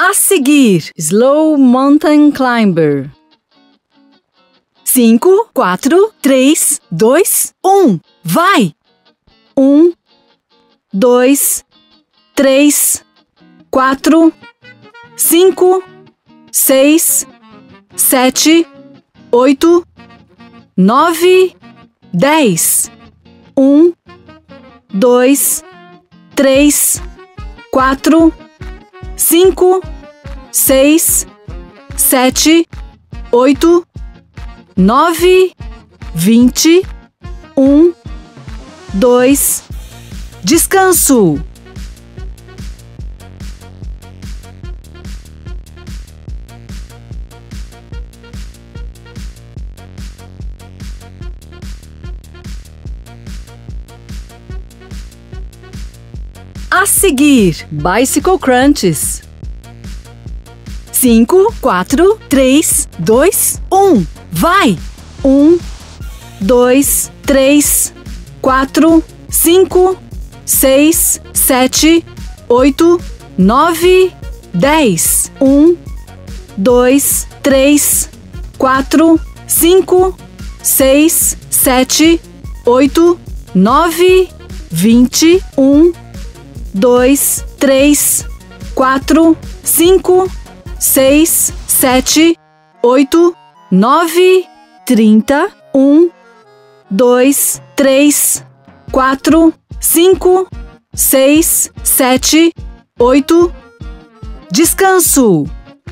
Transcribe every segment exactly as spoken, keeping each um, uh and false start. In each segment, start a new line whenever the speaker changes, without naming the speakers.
A seguir, Slow Mountain Climber. Cinco, quatro, três, dois, um. Vai! Um, dois, três, quatro, cinco, seis, sete, oito, nove, dez. Um, dois, três, quatro, cinco, seis, sete, oito, nove, vinte, um, dois. Descanso. A seguir, Bicycle Crunches. Cinco, quatro, três, dois, um. Vai! Um, dois, três, quatro, cinco, seis, sete, oito, nove, dez. Um, dois, três, quatro, cinco, seis, sete, oito, nove, vinte. Um, dois, três, quatro, cinco, seis, sete, oito, nove, trinta. Um, dois, três, quatro, cinco, seis, sete, oito. Descanso.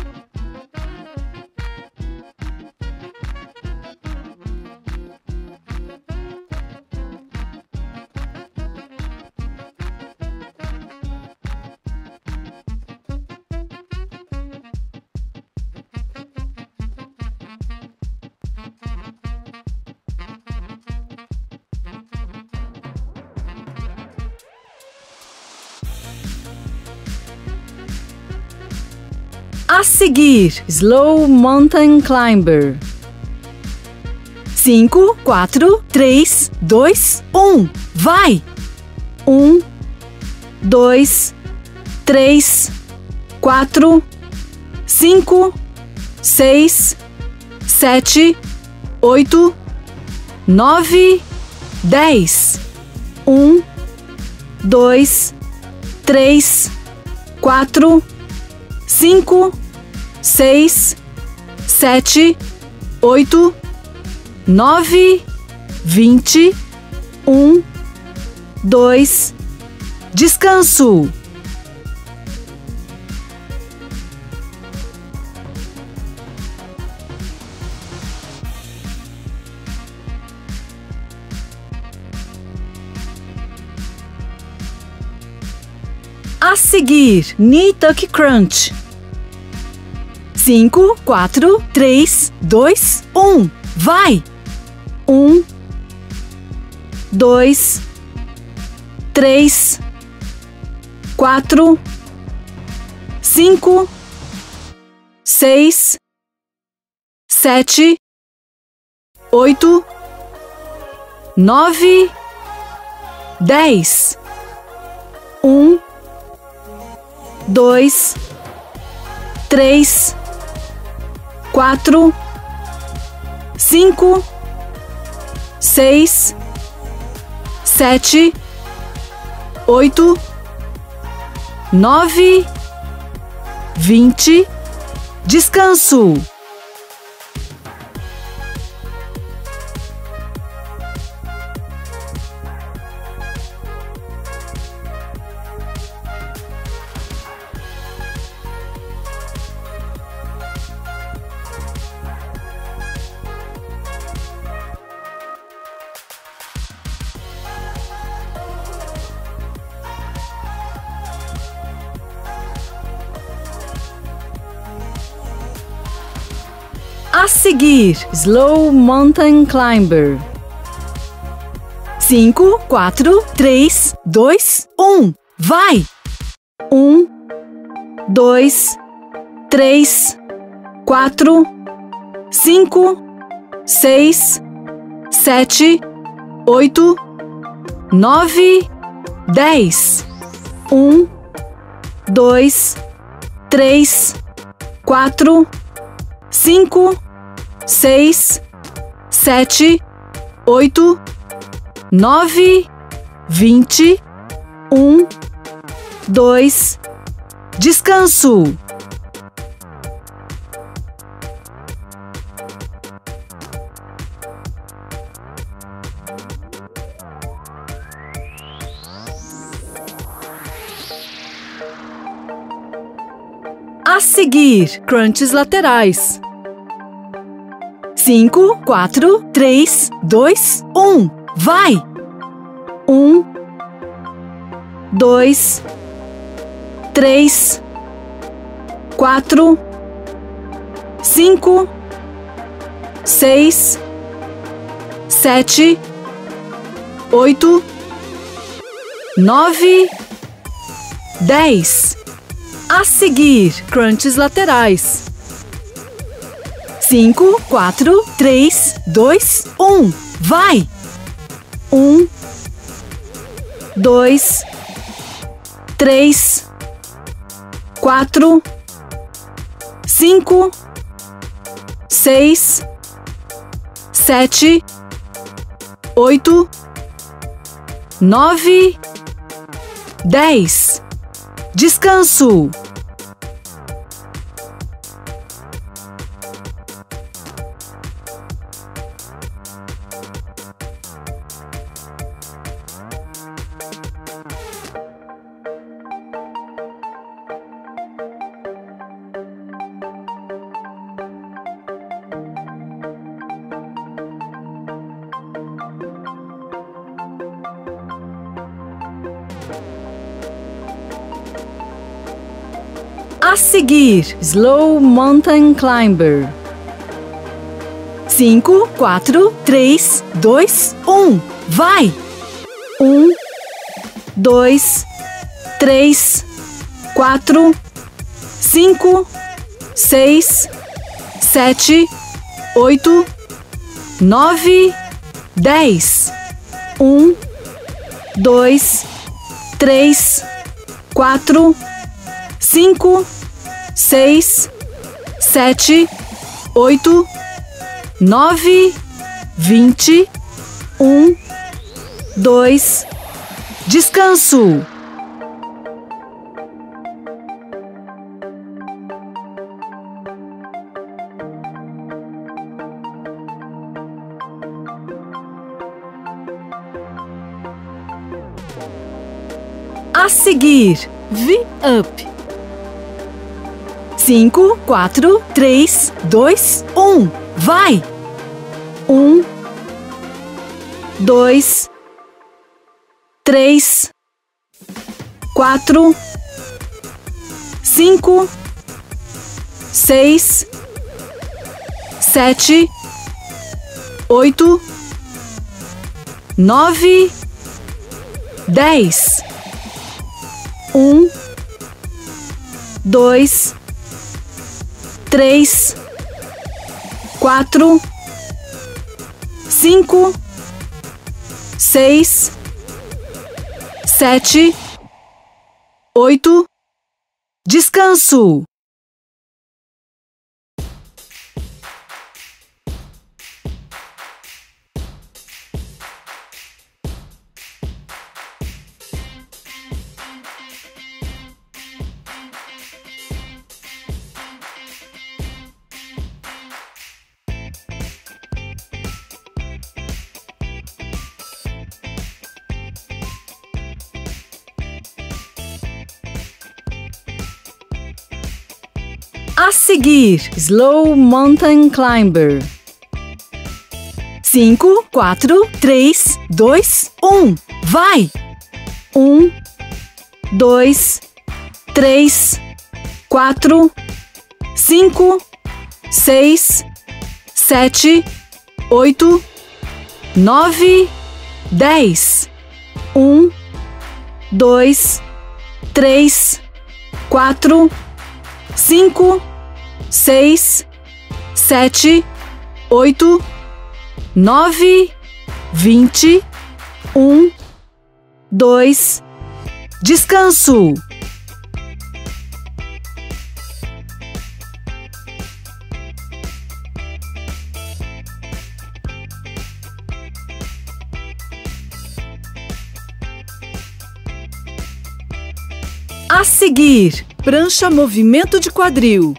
A seguir, Slow Mountain Climber. Cinco, quatro, três, dois, um. Vai! Um, dois, três, quatro, cinco, seis, sete, oito, nove, dez. Um, dois, três, quatro, cinco, seis, sete, oito, nove, vinte. Um, dois. Descanso. A seguir, Knee Tuck Crunch. Cinco, quatro, três, dois, um. Vai! Um, dois, três, quatro, cinco, seis, sete, oito, nove, dez. Um, dois, três, quatro, cinco, seis, sete, oito, nove, vinte. Descanso. A seguir, Slow Mountain Climber. Cinco, quatro, três, dois, um. Vai! Um, dois, três, quatro, cinco, seis, sete, oito, nove, dez. Um, dois, três, quatro, cinco, seis, sete, oito, nove, vinte, um, dois, descanso. A seguir, crunches laterais. Cinco, quatro, três, dois, um. Vai! Um, dois, três, quatro, cinco, seis, sete, oito, nove, dez. A seguir, crunches laterais. Cinco, quatro, três, dois, um. Vai! Um, dois, três, quatro, cinco, seis, sete, oito, nove, dez. Descanso. A seguir, Slow Mountain Climber. Cinco, quatro, três, dois, um. Vai! Um, dois, três, quatro, cinco, seis, sete, oito, nove, dez. Um, dois, três, quatro, cinco, seis, sete, oito, nove, vinte, um, dois, descanso. A seguir, V-Up. Cinco, quatro, três, dois, um. Vai! Um, dois, três, quatro, cinco, seis, sete, oito, nove, dez. Um, dois, três, quatro, cinco, seis, sete, oito, descanso. A seguir, Slow Mountain Climber. Cinco, quatro, três, dois, um. Vai! Um, dois, três, quatro, cinco, seis, sete, oito, nove, dez. Um, dois, três, quatro, cinco, seis, sete, oito, nove, vinte, um, dois, descanso. A seguir, prancha movimento de quadril.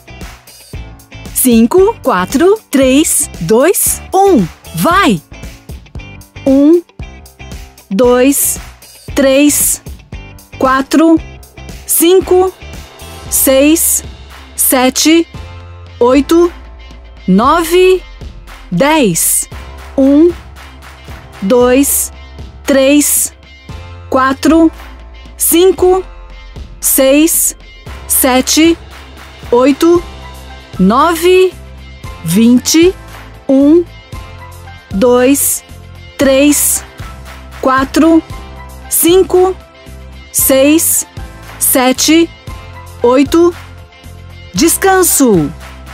Cinco, quatro, três, dois, um. Vai! Um, dois, três, quatro, cinco, seis, sete, oito, nove, dez. Um, dois, três, quatro, cinco, seis, sete, oito, nove, vinte. Um, dois, três, quatro, cinco, seis, sete, oito. Descanso.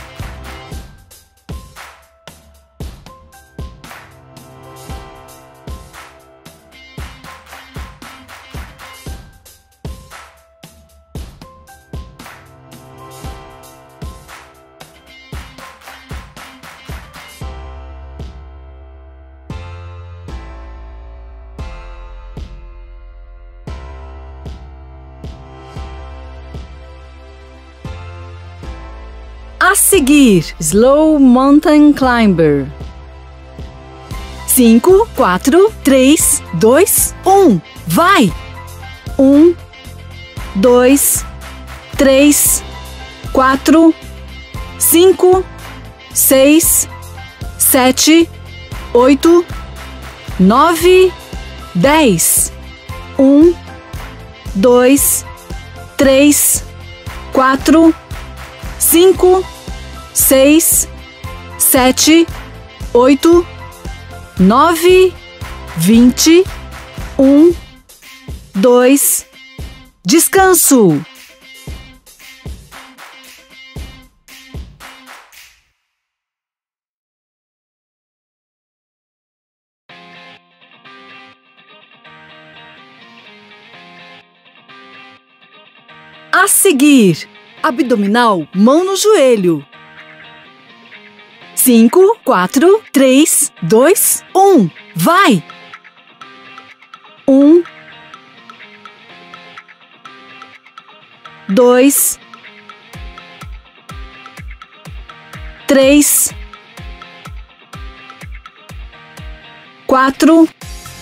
A seguir, Slow Mountain Climber. Cinco, quatro, três, dois, um. Vai! Um, dois, três, quatro, cinco, seis, sete, oito, nove, dez. Um, dois, três, quatro, cinco, seis, sete, oito, nove, vinte. Um, dois. Descanso. A seguir, abdominal, mão no joelho. Cinco, quatro, três, dois, um. Vai! Um, dois, três, quatro,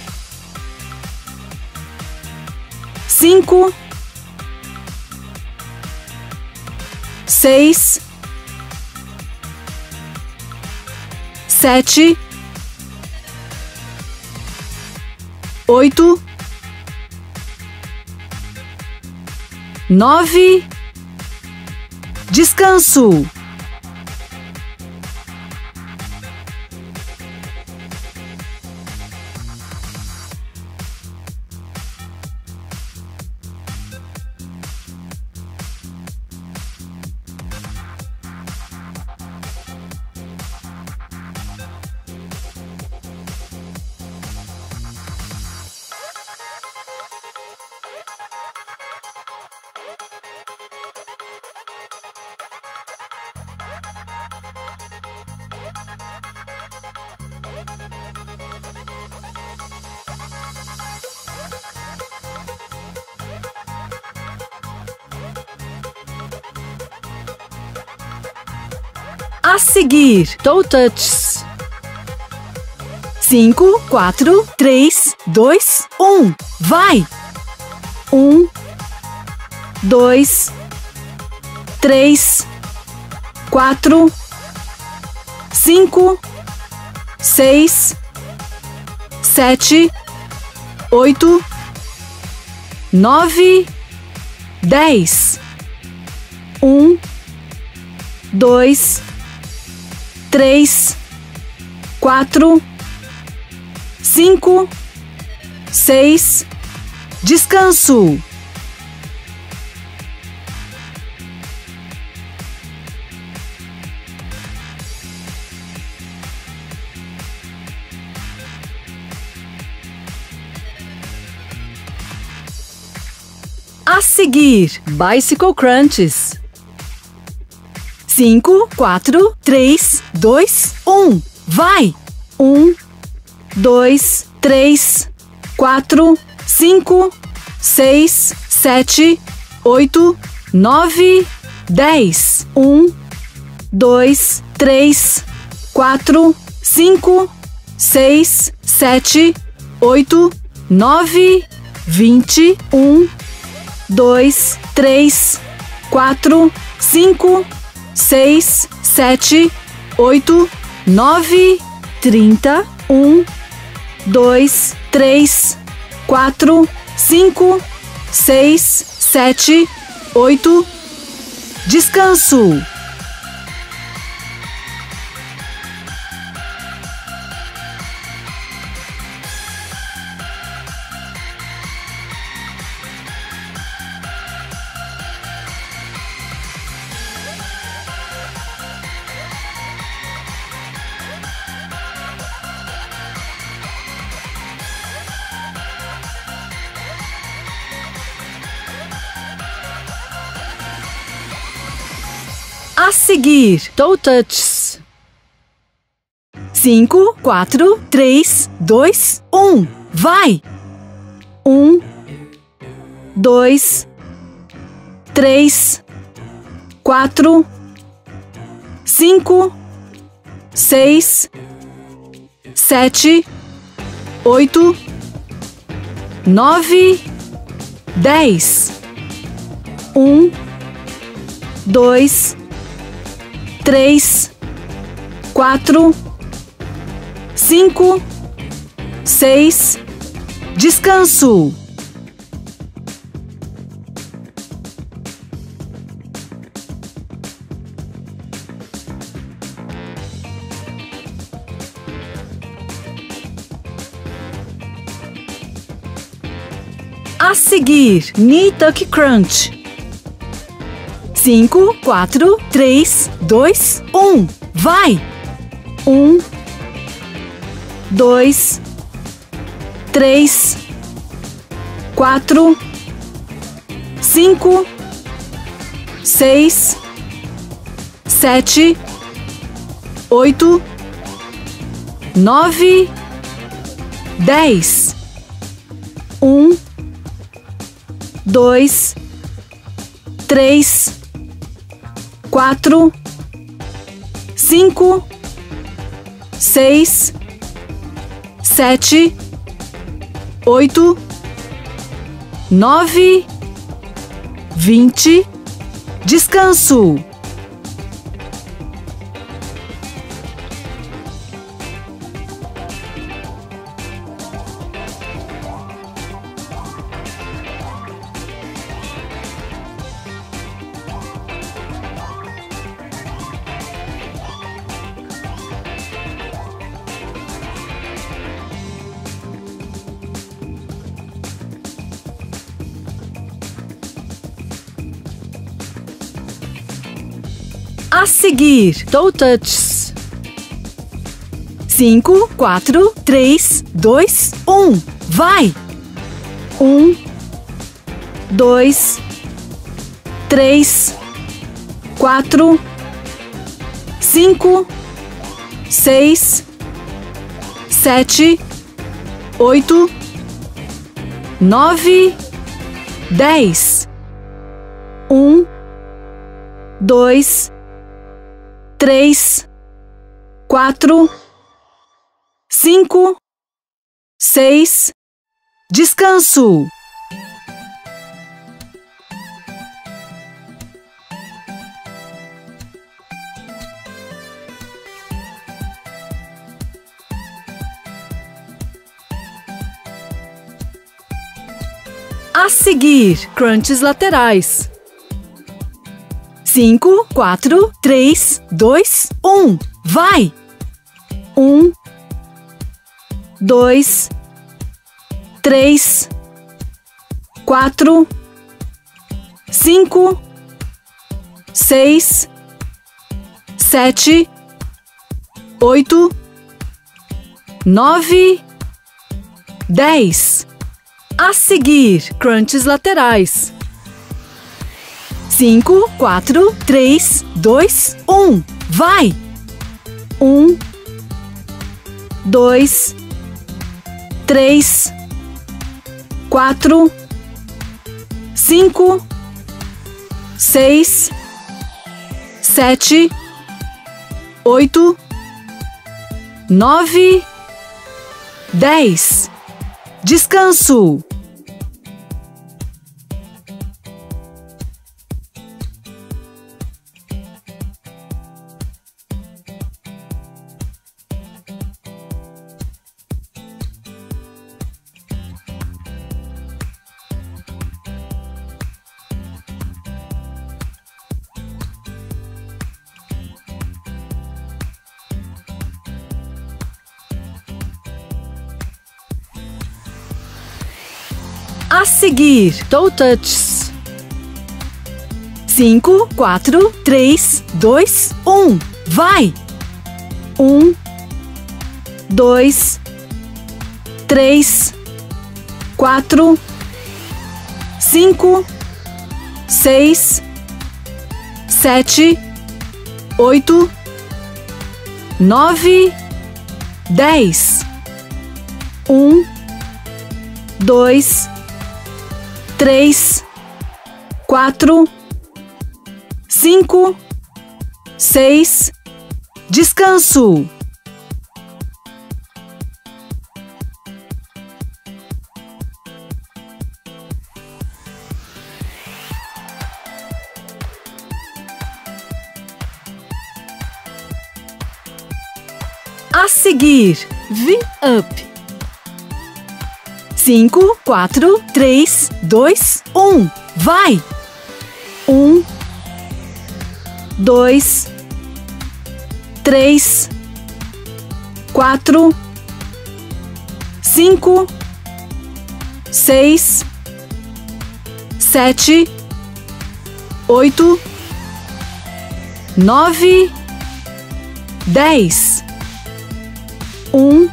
cinco, seis, sete, oito, nove. Descanso. A seguir, toe touches. Cinco, quatro, três, dois, um. Vai! Um, dois, três, quatro, cinco, seis, sete, oito, nove, dez. Um, dois, três, quatro, cinco, seis. Descanso. A seguir, Bicycle Crunches. Cinco, quatro, três, dois, um. Vai! Um, dois, três, quatro, cinco, seis, sete, oito, nove, dez. Um, dois, três, quatro, cinco, seis, sete, oito, nove, vinte. Um, dois, três, quatro, cinco, seis, sete, oito, nove, trinta. Um, dois, três, quatro, cinco, seis, sete, oito. Descanso. A seguir, toe touches. Cinco, quatro, três, dois, um. Vai! Um, dois, três, quatro, cinco, seis, sete, oito, nove, dez. Um, dois, três, quatro, cinco, seis. Descanso. A seguir, knee tuck crunch. Cinco, quatro, três, dois, um. Vai! Um, dois, três, quatro, cinco, seis, sete, oito, nove, dez. Um, dois, três, quatro, cinco, seis, sete, oito, nove, vinte. Descanso. A seguir, toe touches. Cinco, quatro, três, dois, um. Vai! Um, dois, três, quatro, cinco, seis, sete, oito, nove, dez. Um, dois, três, quatro, cinco, seis. Descanso. A seguir, crunches laterais. Cinco, quatro, três, dois, um. Vai! Um, dois, três, quatro, cinco, seis, sete, oito, nove, dez. A seguir, crunches laterais. Cinco, quatro, três, dois, um. Vai! Um, dois, três, quatro, cinco, seis, sete, oito, nove, dez. Descanso. A seguir, toe touches. Cinco, quatro, três, dois, um. Vai! Um, dois, três, quatro, cinco, seis, sete, oito, nove, dez. Um, dois, três, quatro, cinco, seis. Descanso. A seguir, V-Up. Cinco, quatro, três, dois, um. Vai! Um, dois, três, quatro, cinco, seis, sete, oito, nove, dez. Um,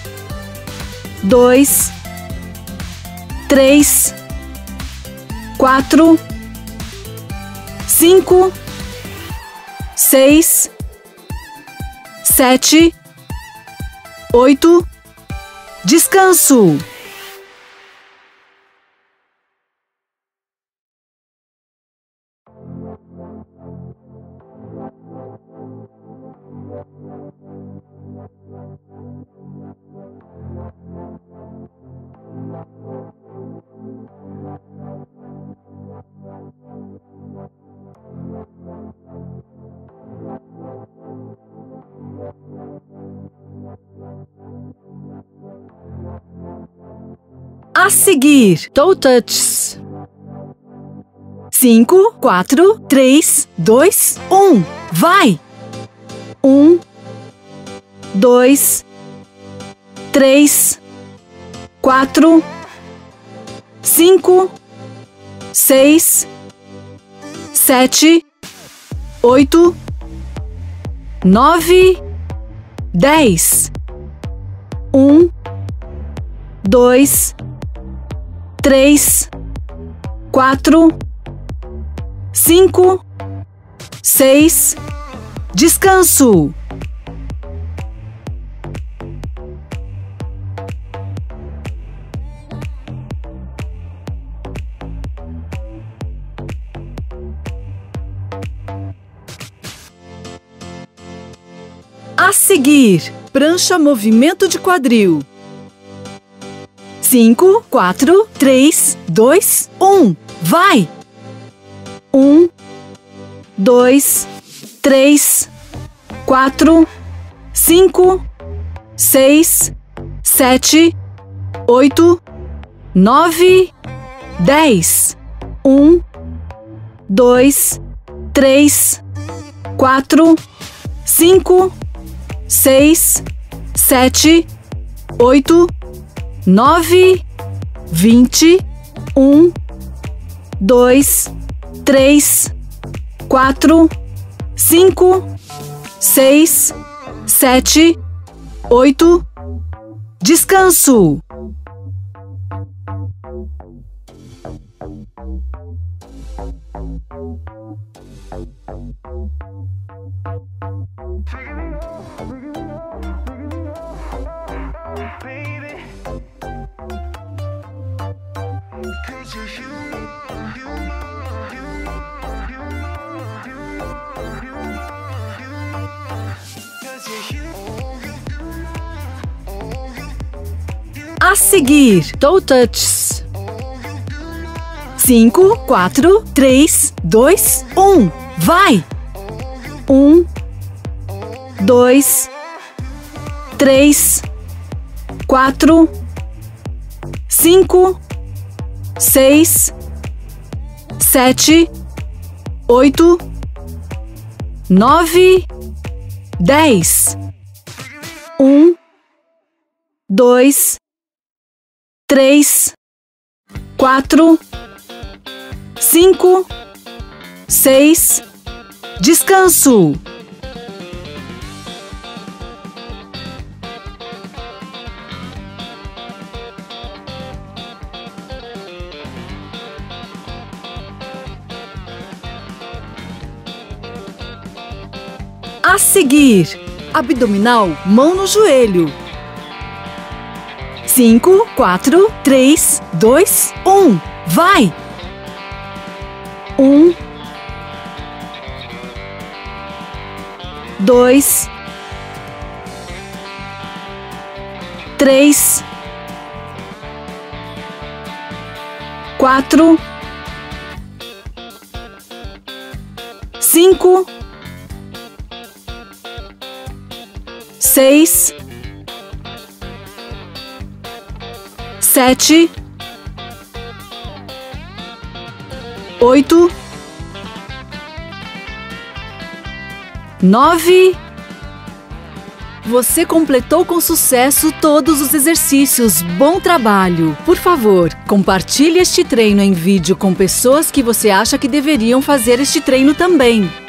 dois, três, quatro, cinco, seis, sete, oito. Descanso. A seguir, toe touches. Cinco, quatro, três, dois, um. Vai! Um, dois, três, quatro, cinco, seis, sete, oito, nove, dez. Um, dois, três, quatro, cinco, seis. Descanso. A seguir, prancha movimento de quadril. Cinco, quatro, três, dois, um. Vai! Um, dois, três, quatro, cinco, seis, sete, oito, nove, dez. Um, dois, três, quatro, cinco, seis, sete, oito, nove, vinte. Um, dois, três, quatro, cinco, seis, sete, oito. Descanso.
Cause you, you know, you know, you
A seguir, toe touches. Cinco, quatro, três, dois, um. Vai! Um, dois, três, quatro, cinco, seis, sete, oito, nove, dez. Um, dois, três, quatro, cinco, seis. Descanso. A seguir, abdominal, mão no joelho. Cinco, quatro, três, dois, um. Vai! Um, dois, três, quatro, cinco, seis, sete, oito, nove. Você completou com sucesso todos os exercícios. Bom trabalho! Por favor, compartilhe este treino em vídeo com pessoas que você acha que deveriam fazer este treino também.